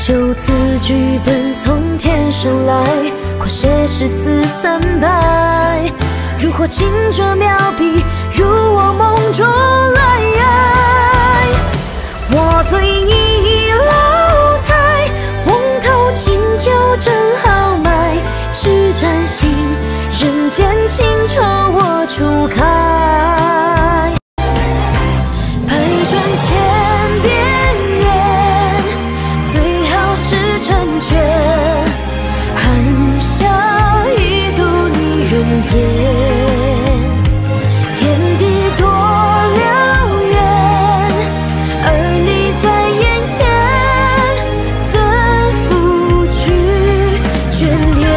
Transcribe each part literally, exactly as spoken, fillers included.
修此剧本从天生来，快写诗词三百，如火轻者描笔，如我梦中来。我醉一老台，瓮头清酒正豪迈，痴占心，人间清愁我初开。百转千边缘，最好是成全，含笑一度你容颜，天地多辽远，而你在眼前，怎拂去眷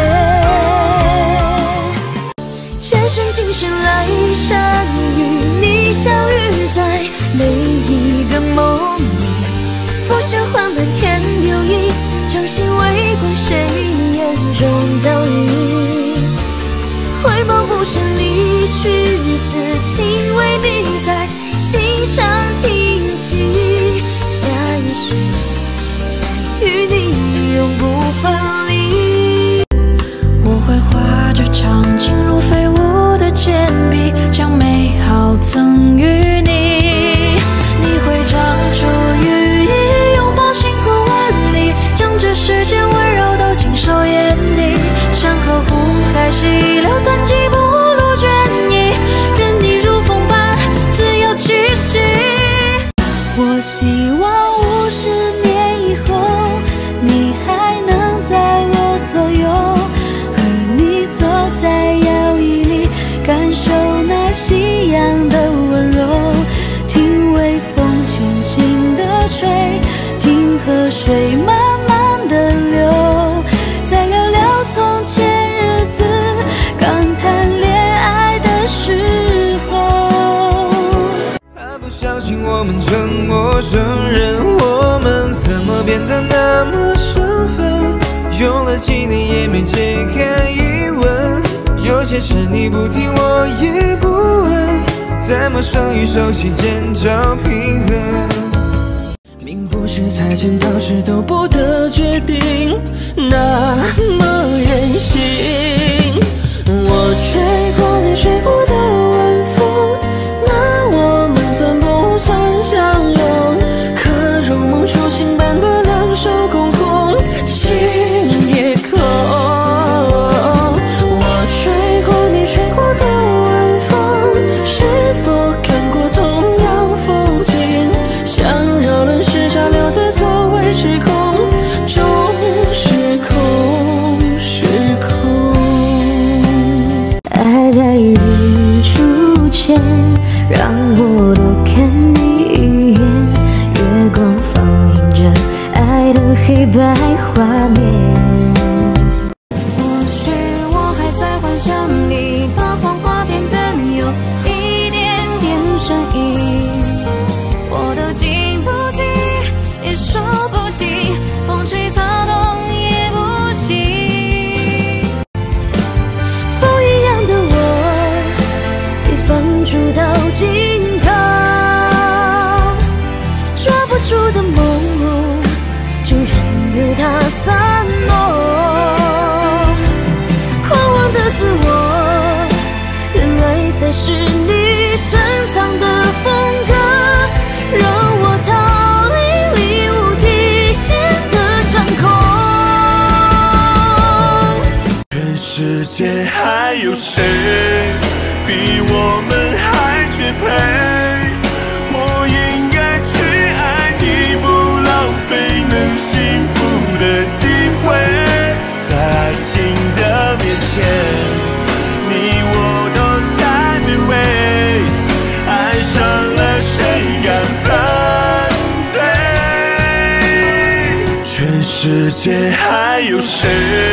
恋？前生今生来相遇，你相遇在每一个梦里，浮生幻漫天流影，将心为归谁眼中倒影？回眸不胜离去，此情为你在心上听起，下一世再与你永不分离。 我会画着长轻如飞舞的剑笔，将美好赠予你。你会长出羽翼，拥抱星河万里，将这世间温柔都尽收眼底。山河湖海细流湍急，不露倦意，任你如风般自由气息。 我希望五十年以后，你还能在我左右，和你坐在摇椅里，感受那夕阳的温柔，听微风轻轻地吹，听河水慢慢地流，再聊聊从前日子，感叹恋爱的时候。 还不相信我们成陌生人，我们怎么变得那么生分？用了几年也没解开疑问，有些事你不听我也不问，在陌生与熟悉间找平衡。命不是财钱到时都不得决定，那么任性。我吹过你吹过的晚风，那我们算不算相拥？可如梦初醒般的两手空空，心也空。我吹过你吹过的晚风，是否看过同样风景？想扰乱时差留在座位时空中，时空时空。 爱在日出前，让我多看你一眼，月光放映着爱的黑白画面。 或许我还在幻想里，把谎话变得有一点点声音，我都经不起，也说不清，风吹草动也不行。 风一样的我，被放逐到尽头，抓不住的梦，就任由它散落。狂妄的自我，原来才是你深藏的风格，让我逃离里无底线的掌控。 全世界还有谁比我们还绝配？我应该去爱你，不浪费能幸福的机会。在爱情的面前，你我都太卑微，爱上了谁敢反对？全世界还有谁？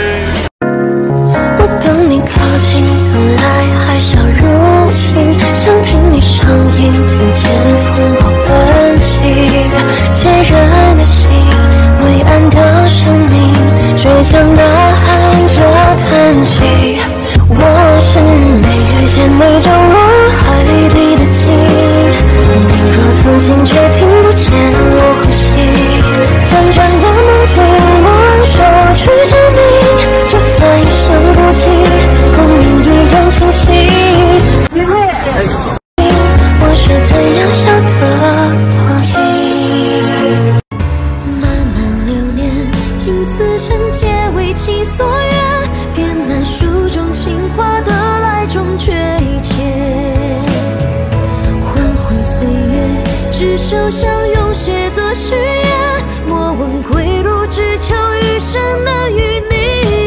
我等你靠近，等来海啸入侵，想听你声音，听见风暴奔袭，孑然的心，伟岸的生命，倔强的喊着叹息。我是没遇见你就入海底的鲸，你若途经却听不见我呼吸，辗转的梦境。 写为情所愿，偏难书中情话得来终觉一切。缓缓岁月，执手相拥，写作誓言。莫问归路，只求余生能与你。